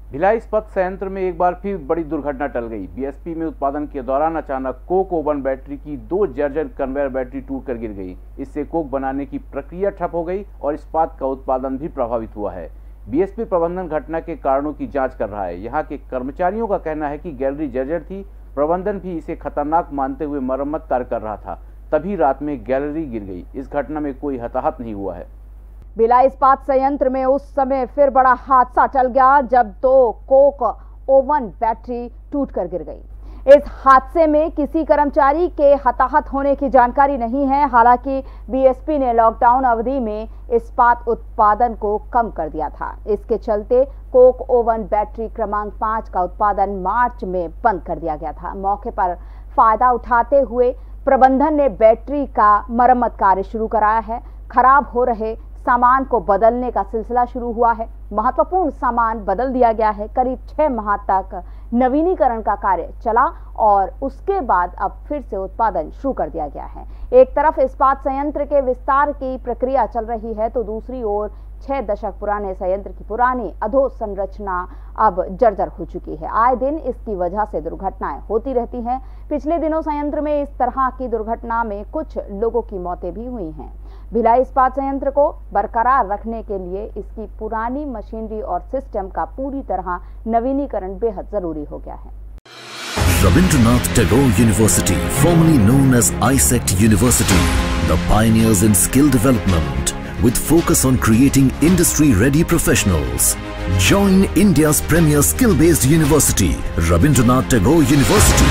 भिलाई इस्पात संयंत्र में एक बार फिर बड़ी दुर्घटना टल गई। बीएसपी में उत्पादन के दौरान अचानक कोक ओवन बैटरी की 2 दर्जन कन्वेयर बैटरी टूटकर गिर गई। इससे कोक बनाने की प्रक्रिया ठप हो गई और इस्पात का उत्पादन भी प्रभावित हुआ है। बीएसपी प्रबंधन घटना के कारणों की जांच कर रहा है। यहाँ के कर्मचारियों का कहना है कि गैलरी जर्जर थी, प्रबंधन भी इसे खतरनाक मानते हुए मरम्मत कार्य कर रहा था, तभी रात में गैलरी गिर गई। इस घटना में कोई हताहत नहीं हुआ है। भिलाई इस्पात संयंत्र में उस समय फिर बड़ा हादसा टल गया जब 2 कोक ओवन बैटरी टूटकर गिर गई। इस हादसे में किसी कर्मचारी के हताहत होने की जानकारी नहीं है। हालांकि बीएसपी ने लॉकडाउन अवधि में इस्पात उत्पादन को कम कर दिया था। इसके चलते कोक ओवन बैटरी क्रमांक 5 का उत्पादन मार्च में बंद कर दिया गया था। मौके पर फायदा उठाते हुए प्रबंधन ने बैटरी का मरम्मत कार्य शुरू कराया है। खराब हो रहे सामान को बदलने का सिलसिला शुरू हुआ है। महत्वपूर्ण सामान बदल दिया गया है। करीब 6 माह तक नवीनीकरण का कार्य चला और उसके बाद अब फिर से उत्पादन शुरू कर दिया गया है। एक तरफ इस्पात संयंत्र के विस्तार की प्रक्रिया चल रही है तो दूसरी ओर 6 दशक पुराने संयंत्र की पुरानी अधोसंरचना अब जर्जर हो चुकी है। आए दिन इसकी वजह से दुर्घटनाएं होती रहती हैं। पिछले दिनों संयंत्र में इस तरह की दुर्घटना में कुछ लोगों की मौतें भी हुई हैं। भिलाई इस्पात संयंत्र को बरकरार रखने के लिए इसकी पुरानी मशीनरी और सिस्टम का पूरी तरह नवीनीकरण बेहद जरूरी हो गया है। Rabindranath Tagore University, formerly known as ISECT University, the pioneers in skill development with focus on creating industry-ready professionals. Join India's premier skill-based university, Rabindranath Tagore University.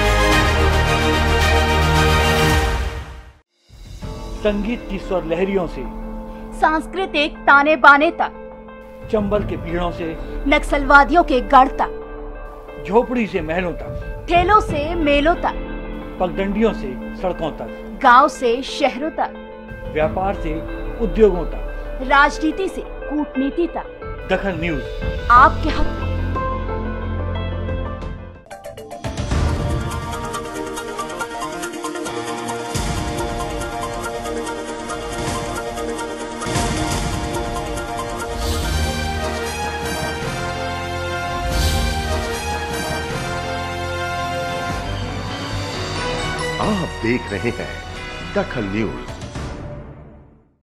संगीत की स्वर लहरियों से सांस्कृतिक ताने बाने तक, चंबल के पीड़ों से नक्सलवादियों के गढ़ तक, झोपड़ी से महलों तक, ठेलों से मेलों तक, पगडंडियों से सड़कों तक, गांव से शहरों तक, व्यापार से उद्योगों तक, राजनीति से कूटनीति तक, दखन न्यूज आपके हक में। आप देख रहे हैं दखन न्यूज।